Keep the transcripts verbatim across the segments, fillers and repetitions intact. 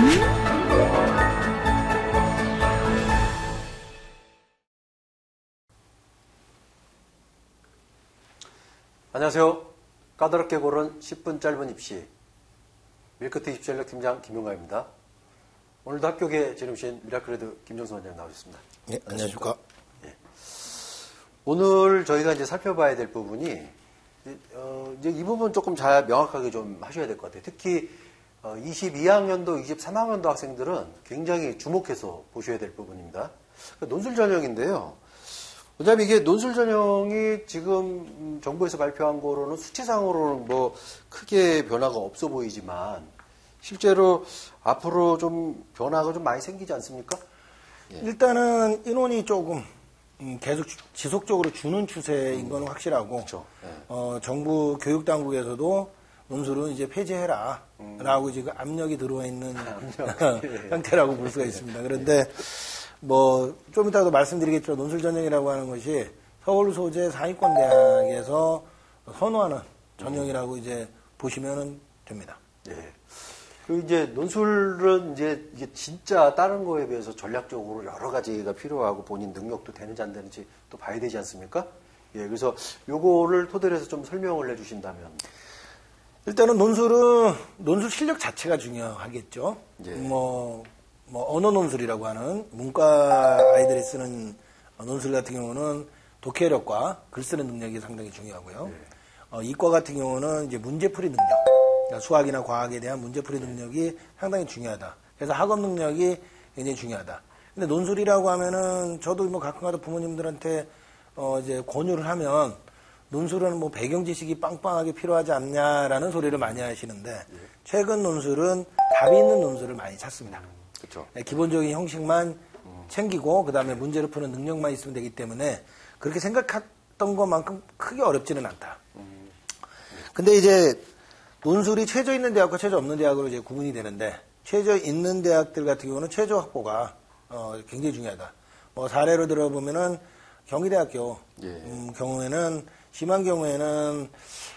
안녕하세요. 까다롭게 고른 십 분 짧은 입시 밀크티 입시전략 팀장 김용가입니다. 오늘도 합격에 진행해주신 미라클레드 김정수 원장 나오셨습니다. 네, 안녕하십니까. 예. 오늘 저희가 이제 살펴봐야 될 부분이 어, 이제 이 부분 조금 잘 명확하게 좀 하셔야 될 것 같아요. 특히 어, 이십이 학년도, 이십삼 학년도 학생들은 굉장히 주목해서 보셔야 될 부분입니다. 그러니까 논술 전형인데요. 그다음에 이게 논술 전형이 지금 정부에서 발표한 거로는 수치상으로는 뭐 크게 변화가 없어 보이지만 실제로 앞으로 좀 변화가 좀 많이 생기지 않습니까? 예. 일단은 인원이 조금 계속 지속적으로 주는 추세인 건 확실하고, 그렇죠. 예. 어, 정부 교육당국에서도 논술은 이제 폐지해라 음. 라고 지금 압력이 들어와 있는 압력. 예. 형태라고 볼 수가 있습니다. 그런데 뭐 좀 이따도 말씀드리겠지만 논술 전형이라고 하는 것이 서울 소재 상위권 대학에서 선호하는 전형이라고 음. 이제 보시면 됩니다. 예. 그 이제 논술은 이제 이게 진짜 다른 거에 비해서 전략적으로 여러 가지가 필요하고 본인 능력도 되는지 안 되는지 또 봐야 되지 않습니까? 예. 그래서 요거를 토대로 해서 좀 설명을 해주신다면. 일단은 논술은 논술 실력 자체가 중요하겠죠. 예. 뭐, 뭐 언어 논술이라고 하는 문과 아이들이 쓰는 논술 같은 경우는 독해력과 글 쓰는 능력이 상당히 중요하고요. 예. 어, 이과 같은 경우는 이제 문제풀이 능력, 그러니까 수학이나 과학에 대한 문제풀이 능력이 상당히 중요하다. 그래서 학업 능력이 굉장히 중요하다. 근데 논술이라고 하면은 저도 뭐 가끔가다 부모님들한테 어 이제 권유를 하면 논술은 뭐 배경 지식이 빵빵하게 필요하지 않냐라는 소리를 많이 하시는데 예. 최근 논술은 답이 있는 논술을 많이 찾습니다. 그렇죠. 기본적인 형식만 음. 챙기고 그 다음에 문제를 푸는 능력만 있으면 되기 때문에 그렇게 생각했던 것만큼 크게 어렵지는 않다. 음. 근데 이제 논술이 최저 있는 대학과 최저 없는 대학으로 이제 구분이 되는데 최저 있는 대학들 같은 경우는 최저 확보가 어, 굉장히 중요하다. 뭐 사례로 들어보면은 경희대학교 예. 음, 경우에는 심한 경우에는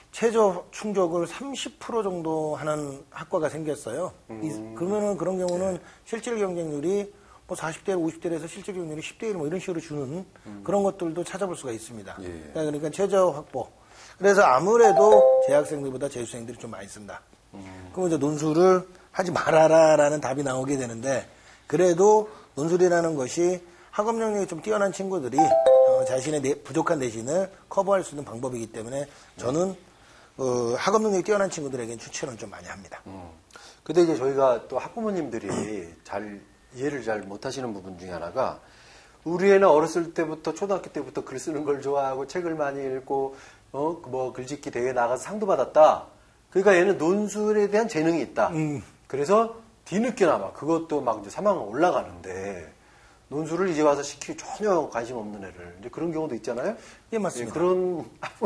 최저 충족을 삼십 퍼센트 정도 하는 학과가 생겼어요. 음. 이, 그러면은 그런 경우는 네. 실질 경쟁률이 뭐 사십 대 일, 오십 대에서 실질 경쟁률이 십 대 일 뭐 이런 식으로 주는 음. 그런 것들도 찾아볼 수가 있습니다. 예. 그러니까 최저 확보. 그래서 아무래도 재학생들보다 재수생들이 좀 많이 쓴다. 음. 그럼 이제 논술을 하지 말아라라는 답이 나오게 되는데 그래도 논술이라는 것이 학업 능력이 좀 뛰어난 친구들이 어, 자신의 내, 부족한 내신을 커버할 수 있는 방법이기 때문에 저는 어, 학업 능력이 뛰어난 친구들에게는 추천을 좀 많이 합니다. 음. 근데 이제 저희가 또 학부모님들이 잘 이해를 잘 못하시는 부분 중에 하나가 우리 애는 어렸을 때부터 초등학교 때부터 글 쓰는 걸 좋아하고 책을 많이 읽고 어, 뭐 글짓기 대회 나가서 상도 받았다. 그러니까 얘는 논술에 대한 재능이 있다. 음. 그래서 뒤늦게나마 그것도 막 이제 삼 학년 올라가는데 논술을 이제 와서 시키기 전혀 관심 없는 애를 이제 그런 경우도 있잖아요. 예, 맞습니다. 예, 그런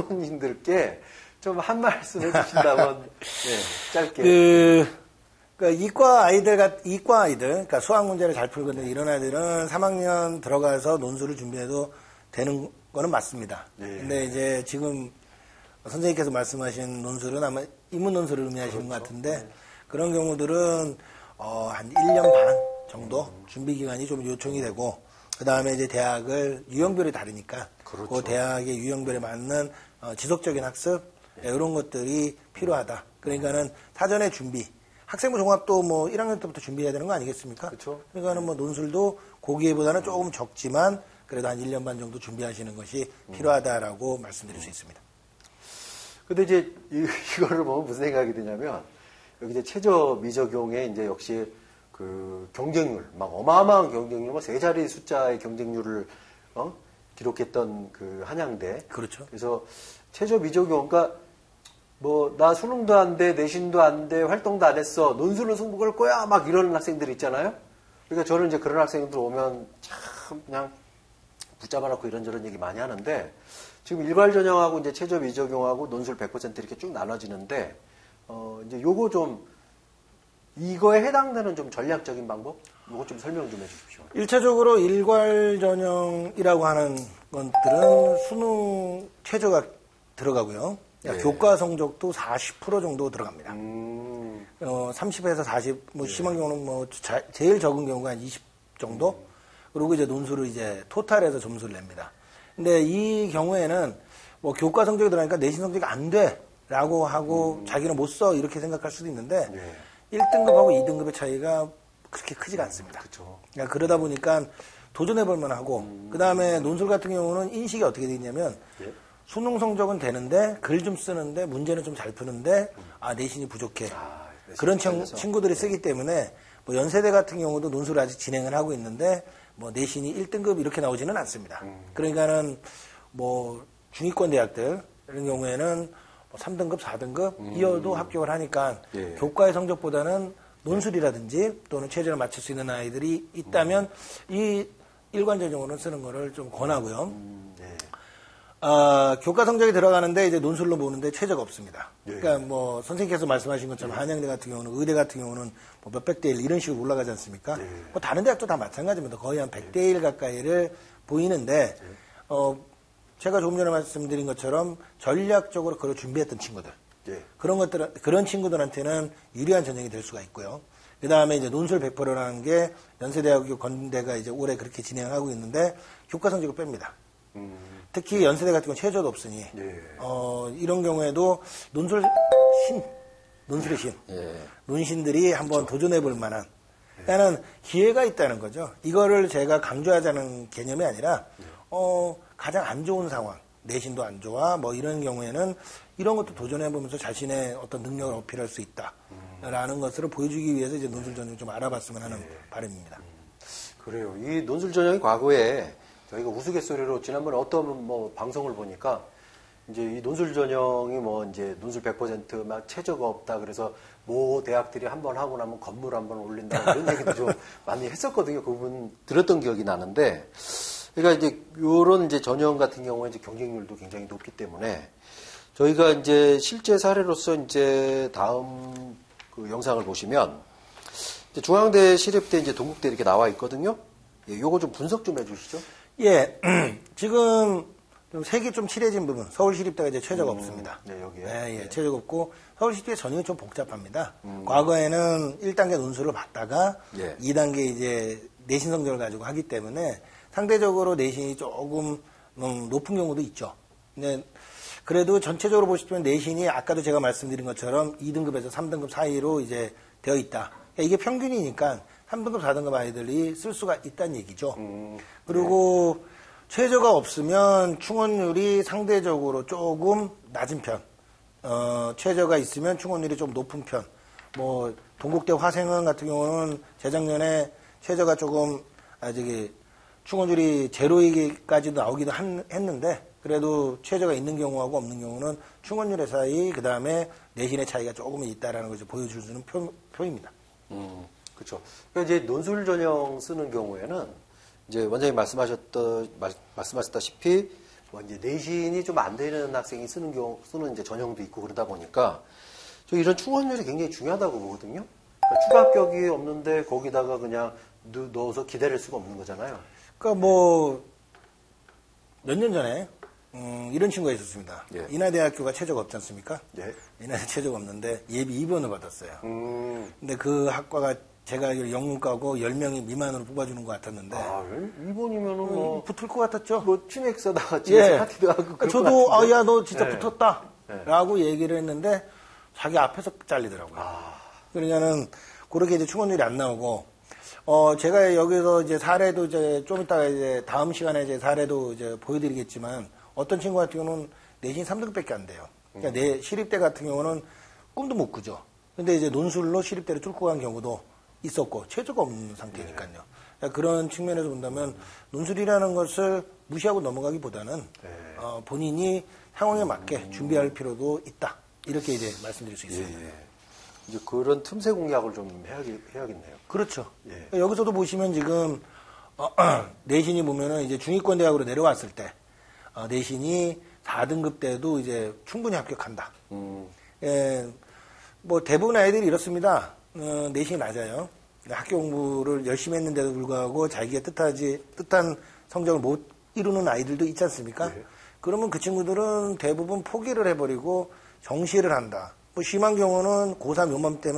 학부모님들께 좀 한 말씀 해주신다면 네, 짧게. 그, 그러니까 이과 아이들, 이과 아이들, 그러니까 수학 문제를 잘 풀거든요. 이런 아이들은 삼 학년 들어가서 논술을 준비해도 되는 거는 맞습니다. 네. 근데 이제 지금 선생님께서 말씀하신 논술은 아마 인문 논술을 의미하시는 그렇죠. 것 같은데 네. 그런 경우들은 어, 한 일 년 반 정도 음. 준비 기간이 좀 요청이 되고 그 다음에 이제 대학을 유형별이 다르니까 그렇죠. 그 대학의 유형별에 맞는 어, 지속적인 학습 네. 이런 것들이 필요하다. 그러니까는 사전에 준비. 학생부 종합도 뭐 일 학년 때부터 준비해야 되는 거 아니겠습니까? 그렇죠. 그러니까는 뭐 논술도 고기보다는 조금 적지만 그래도 한 일 년 반 정도 준비하시는 것이 필요하다라고 음. 말씀드릴 수 있습니다. 근데 이제 이, 이거를 보면 무슨 생각이 드냐면 여기 이제 최저 미적용에 이제 역시 그 경쟁률, 막 어마어마한 경쟁률, 뭐 세 자리 숫자의 경쟁률을 어? 기록했던 그 한양대. 그렇죠. 그래서 최저 미적용, 그러니까 뭐 나 수능도 안 돼, 내신도 안 돼, 활동도 안 했어, 논술은 승부 걸 거야, 막 이런 학생들 있잖아요. 그러니까 저는 이제 그런 학생들 오면 참 그냥 붙잡아놓고 이런저런 얘기 많이 하는데 지금 일괄 전형하고 이제 최저 미적용하고 논술 백 퍼센트 이렇게 쭉 나눠지는데 어 이제 요거 좀 이거에 해당되는 좀 전략적인 방법? 이거 좀 설명 좀 해주십시오. 일차적으로 일괄 전형이라고 하는 것들은 수능 최저가 들어가고요. 네. 교과 성적도 사십 퍼센트 정도 들어갑니다. 음. 어, 삼십에서 사십, 뭐 심한 경우는 뭐 자, 제일 적은 경우가 한 이십 정도. 그리고 이제 논술을 이제 토탈해서 점수를 냅니다. 근데 이 경우에는 뭐 교과 성적이 들어가니까 내신 성적이 안 돼라고 하고 음. 자기는 못 써 이렇게 생각할 수도 있는데 네. 일 등급하고 이 등급의 차이가 그렇게 크지가 않습니다. 그쵸. 그러니까 그러다 보니까 도전해볼 만하고 음. 그 다음에 논술 같은 경우는 인식이 어떻게 돼 있냐면 예? 수능 성적은 되는데 글 좀 쓰는데 문제는 좀 잘 푸는데 음. 아 내신이 부족해. 아, 그런 청, 친구들이 쓰기 때문에 뭐 연세대 같은 경우도 논술을 아직 진행을 하고 있는데 뭐 내신이 일 등급 이렇게 나오지는 않습니다. 음. 그러니까는 뭐 중위권 대학들 이런 경우에는 뭐 삼 등급, 사 등급 음. 이어도 합격을 하니까 예. 교과의 성적보다는 논술이라든지 또는 체제를 맞출 수 있는 아이들이 있다면 음. 이 일관 전형으로 쓰는 거를 좀 권하고요. 음. 네. 어, 교과 성적이 들어가는데 이제 논술로 보는데 최저가 없습니다. 예. 그러니까 뭐 선생님께서 말씀하신 것처럼 예. 한양대 같은 경우는 의대 같은 경우는 뭐 몇백 대 일 이런 식으로 올라가지 않습니까? 예. 뭐 다른 대학도 다 마찬가지입니다. 거의 한 백 대 일 가까이를 보이는데 예. 어, 제가 조금 전에 말씀드린 것처럼 전략적으로 그걸 준비했던 친구들 예. 그런 것들 그런 친구들한테는 유리한 전형이 될 수가 있고요. 그 다음에 이제 논술 백 퍼센트라는 게 연세대학교 건대가 이제 올해 그렇게 진행하고 있는데 교과 성적을 뺍니다. 음. 특히 연세대 같은 경우는 최저도 없으니 예. 어, 이런 경우에도 논술 신, 논술의 신, 예. 논신들이 한번 그렇죠. 도전해볼 만한 그러니까는 기회가 있다는 거죠. 이거를 제가 강조하자는 개념이 아니라 어, 가장 안 좋은 상황, 내신도 안 좋아 뭐 이런 경우에는 이런 것도 도전해보면서 자신의 어떤 능력을 어필할 수 있다라는 음. 것을 보여주기 위해서 이제 논술 전형 좀 알아봤으면 하는 예. 바람입니다. 음. 그래요. 이 논술 전형이 과거에 저희가 우스갯소리로 지난번에 어떤 뭐 방송을 보니까 이제 이 논술 전형이 뭐 이제 논술 백 퍼센트 막 최저가 없다 그래서 모 대학들이 한번 하고 나면 건물 한번 올린다 이런 얘기도 좀 많이 했었거든요. 그 부분 들었던 기억이 나는데 그러니까 이제 요런 이제 전형 같은 경우에 이제 경쟁률도 굉장히 높기 때문에 저희가 이제 실제 사례로서 이제 다음 그 영상을 보시면 이제 중앙대, 시립대, 이제 동국대 이렇게 나와 있거든요. 예, 요거 좀 분석 좀 해주시죠. 예, 지금 좀 색이 좀 칠해진 부분, 서울시립대가 이제 최저가 음, 없습니다. 네, 여기에. 네, 예, 최저가 없고, 서울시립대 전형이 좀 복잡합니다. 음. 과거에는 일 단계 논술을 받다가 예. 이 단계 이제 내신 성적을 가지고 하기 때문에 상대적으로 내신이 조금 음, 높은 경우도 있죠. 근데 그래도 전체적으로 보시면 내신이 아까도 제가 말씀드린 것처럼 이 등급에서 삼 등급 사이로 이제 되어 있다. 그러니까 이게 평균이니까 삼 등급, 사 등급 아이들이 쓸 수가 있다는 얘기죠. 음, 그리고 네. 최저가 없으면 충원율이 상대적으로 조금 낮은 편. 어, 최저가 있으면 충원율이 좀 높은 편. 뭐 동국대 화생은 같은 경우는 재작년에 최저가 조금 아 저기 충원율이 제로이기까지도 나오기도 한, 했는데 그래도 최저가 있는 경우하고 없는 경우는 충원율의 차이, 그 다음에 내신의 차이가 조금은 있다라는 것을 보여줄 수 있는 표, 표입니다. 음. 그렇죠. 그러니까 이제 논술 전형 쓰는 경우에는 이제 원장님 말씀하셨던 말씀하셨다시피 뭐 이제 내신이 좀 안 되는 학생이 쓰는 경우 쓰는 이제 전형도 있고 그러다 보니까 저 이런 충원율이 굉장히 중요하다고 보거든요. 그러니까 추가 합격이 없는데 거기다가 그냥 넣어서 기다릴 수가 없는 거잖아요. 그러니까 뭐 몇 년 전에 음, 이런 친구가 있었습니다. 예. 인하대학교가 최저가 없지 않습니까? 예. 인하대 최저가 없는데 예비 이 번을 받았어요. 음. 근데 그 학과가 제가 알기로 영문과고 열 명이 미만으로 뽑아주는 것 같았는데. 아, 이 번이면은 뭐. 음, 붙을 것 같았죠? 뭐, 치맥사다가 집에서 예. 파티도 하고. 그럴 저도, 것 아, 야, 너 진짜 네. 붙었다. 네. 라고 얘기를 했는데, 자기 앞에서 잘리더라고요. 아. 그러니까는, 그렇게 이제 충원율이 안 나오고, 어, 제가 여기서 이제 사례도 이제 좀 이따가 이제 다음 시간에 이제 사례도 이제 보여드리겠지만, 어떤 친구 같은 경우는 내신 삼 등급밖에 안 돼요. 그러니까 음. 내 시립대 같은 경우는 꿈도 못 꾸죠. 근데 이제 논술로 시립대를 뚫고 간 경우도 있었고 최저가 없는 상태니까요. 네. 그러니까 그런 측면에서 본다면 논술이라는 것을 무시하고 넘어가기보다는 네. 어, 본인이 상황에 맞게 음. 준비할 필요도 있다. 이렇게 이제 말씀드릴 수 있습니다. 예, 예. 이제 그런 틈새 공략을 좀 해야겠, 해야겠네요. 그렇죠. 예. 그러니까 여기서도 보시면 지금 어, 내신이 보면은 이제 중위권 대학으로 내려왔을 때 어, 내신이 사 등급 때도 이제 충분히 합격한다. 음. 예, 뭐 대부분 아이들이 이렇습니다. 어, 내신이 낮아요. 학교 공부를 열심히 했는데도 불구하고 자기가 뜻하지, 뜻한 성적을 못 이루는 아이들도 있지 않습니까? 네. 그러면 그 친구들은 대부분 포기를 해버리고 정시를 한다. 뭐 심한 경우는 고삼 요맘때는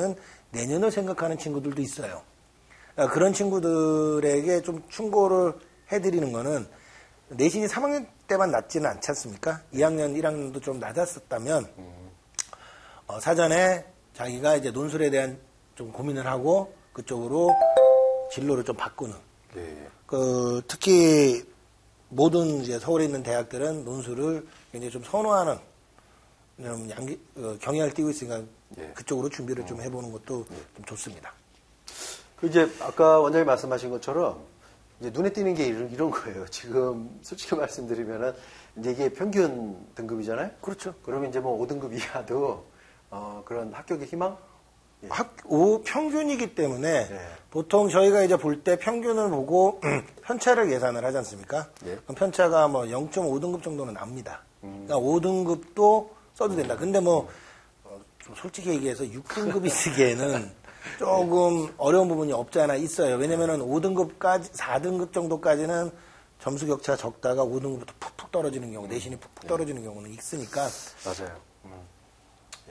내년을 생각하는 친구들도 있어요. 그러니까 그런 친구들에게 좀 충고를 해드리는 거는 내신이 삼 학년 때만 낮지는 않지 않습니까? 이 학년, 일 학년도 좀 낮았었다면 어, 사전에 자기가 이제 논술에 대한 좀 고민을 하고 그쪽으로 진로를 좀 바꾸는. 네. 그 특히 모든 이제 서울에 있는 대학들은 논술을 굉장히 좀 선호하는 좀 양기, 어, 경향을 띠고 있으니까 네. 그쪽으로 준비를 좀 해보는 것도 좀 좋습니다. 그 이제 아까 원장님 말씀하신 것처럼 이제 눈에 띄는 게 이런, 이런 거예요. 지금 솔직히 말씀드리면은 이제 이게 평균 등급이잖아요. 그렇죠. 그러면 이제 뭐 오 등급 이하도 어, 그런 합격의 희망? 예. 학, 오, 평균이기 때문에 네. 보통 저희가 이제 볼 때 평균을 보고 편차를 계산을 하지 않습니까? 네. 그럼 편차가 뭐 영 점 오 등급 정도는 납니다. 그러니까 오 등급도 써도 된다. 근데 뭐, 어, 좀 솔직히 얘기해서 육 등급이 쓰기에는 조금 어려운 부분이 없지 않아 있어요. 왜냐면은 오 등급까지, 사 등급 정도까지는 점수 격차가 적다가 오 등급부터 푹푹 떨어지는 경우, 내신이 푹푹 떨어지는 경우는 있으니까. 맞아요. 음. 예.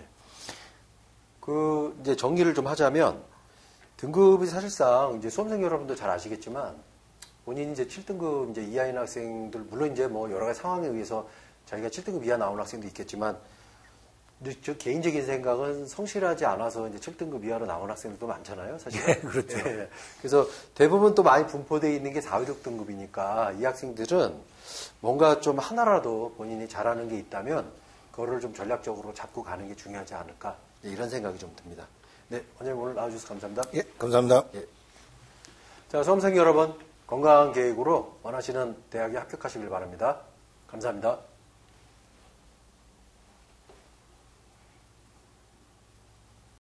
그 이제 정리를 좀 하자면 등급이 사실상 이제 수험생 여러분도 잘 아시겠지만 본인이 이제 칠 등급 이제 이하인 학생들 물론 이제 뭐 여러 가지 상황에 의해서 자기가 칠 등급 이하 나오는 학생도 있겠지만 근데 저 개인적인 생각은 성실하지 않아서 이제 칠 등급 이하로 나오는 학생들도 많잖아요, 사실. 네, 그렇죠. 예. 그래서 대부분 또 많이 분포되어 있는 게 사, 육 등급이니까 이 학생들은 뭔가 좀 하나라도 본인이 잘하는 게 있다면 그거를 좀 전략적으로 잡고 가는 게 중요하지 않을까 이런 생각이 좀 듭니다. 네, 원장님 오늘 나와주셔서 감사합니다. 예, 감사합니다. 예. 자, 수험생 여러분 건강한 계획으로 원하시는 대학에 합격하시길 바랍니다. 감사합니다.